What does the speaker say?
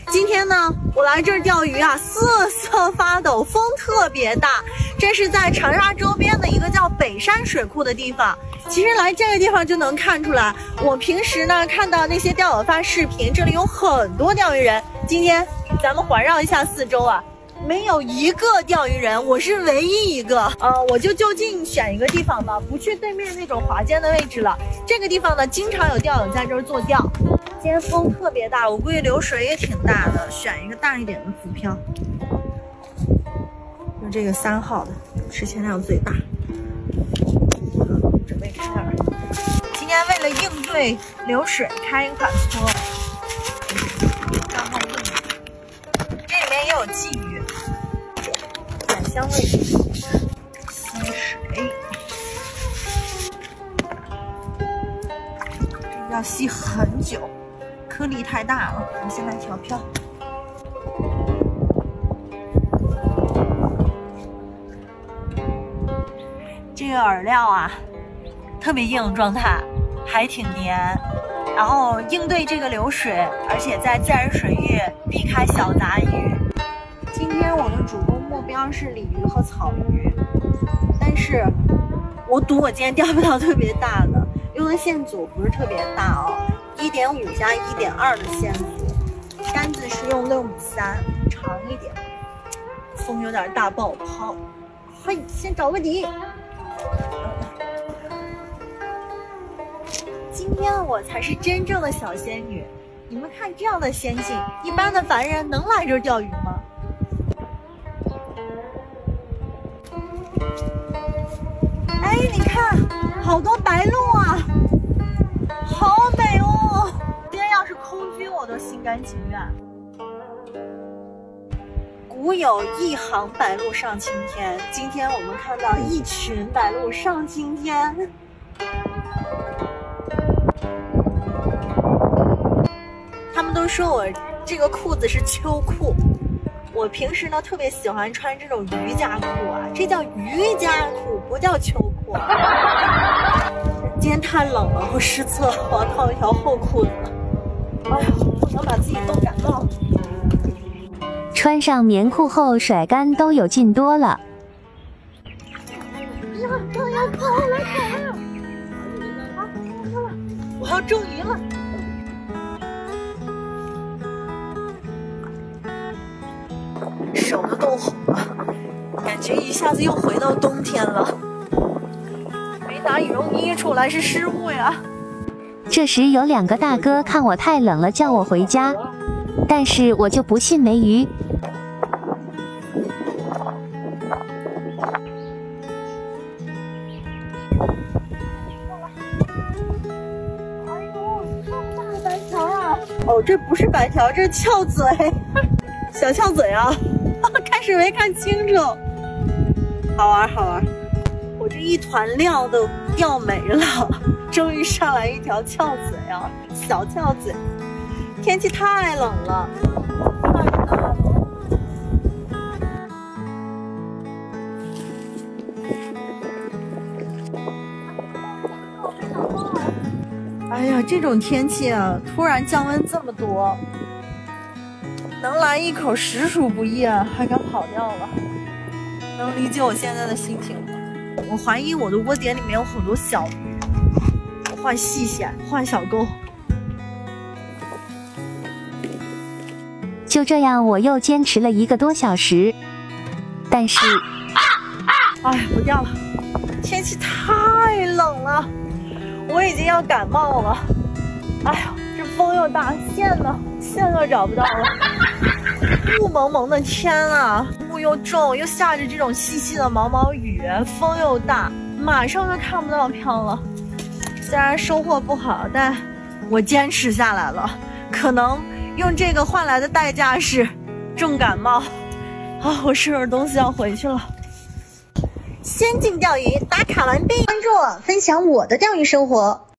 今天呢，我来这儿钓鱼啊，瑟瑟发抖，风特别大。这是在长沙周边的一个叫北山水库的地方。其实来这个地方就能看出来，我平时呢看到那些钓友发视频，这里有很多钓鱼人。今天咱们环绕一下四周啊，没有一个钓鱼人，我是唯一一个。我就就近选一个地方吧，不去对面那种滑尖的位置了。这个地方呢，经常有钓友在这儿做钓。今天风特别大，我估计流水也挺大的，选一个大一点的浮漂。用这个3号的，持钱量最大。准备开饵。今天为了应对流水，开一款搓。3号硬的，这里面也有鲫鱼，点香味，吸水。这个要吸很久。颗粒太大了，我先来调漂。这个饵料啊，特别硬状态，还挺黏。然后应对这个流水，而且在自然水域避开小杂鱼。今天我的主攻目标是鲤鱼和草鱼，但是我赌我今天钓不到特别大的，用的线组不是特别大哦。1.5加1.2的线组，杆子是用6.3，长一点。风有点大，不好抛。嘿，先找个底。今天我才是真正的小仙女。你们看这样的仙境，一般的凡人能来这儿钓鱼吗？哎，你看，好多白鹭啊，好美哦！今天要是空军，我都心甘情愿。古有一行白鹭上青天，今天我们看到一群白鹭上青天。他们都说我这个裤子是秋裤，我平时呢特别喜欢穿这种瑜伽裤啊，这叫瑜伽裤，不叫秋裤。今天太冷了，我失策，我要套一条厚裤子。哎呀，不能把自己冻感冒。 穿上棉裤后甩竿都有劲多了。 哎呀，刚要跑来跑了！我要中鱼了。手都冻红了，感觉一下子又回到冬天了。没拿羽绒衣出来是失误呀。 这时有2个大哥看我太冷了，叫我回家，但是我就不信没鱼。 哎呦，这么大的白条啊！哦，这不是白条，这是翘嘴。小翘嘴啊，开始没看清楚，好玩好玩。我这一团料都钓没了，终于上来一条翘嘴啊，小翘嘴。天气太冷了，太大了。哎呀，这种天气啊，突然降温这么多。能来一口实属不易啊，还敢跑掉了，能理解我现在的心情吗？我怀疑我的窝点里面有很多小鱼，我换细线，换小钩。 就这样，我又坚持了1个多小时，但是， 哎呀，不钓了，天气太冷了，我已经要感冒了。哎呀，这风又大，线呢？线都找不到了。雾蒙蒙的天啊，雾又重，又下着这种细细的毛毛雨，风又大，马上就看不到漂了。虽然收获不好，但我坚持下来了。可能用这个换来的代价是重感冒。啊，我收拾东西要回去了。先进钓鱼打卡完毕，关注我，分享我的钓鱼生活。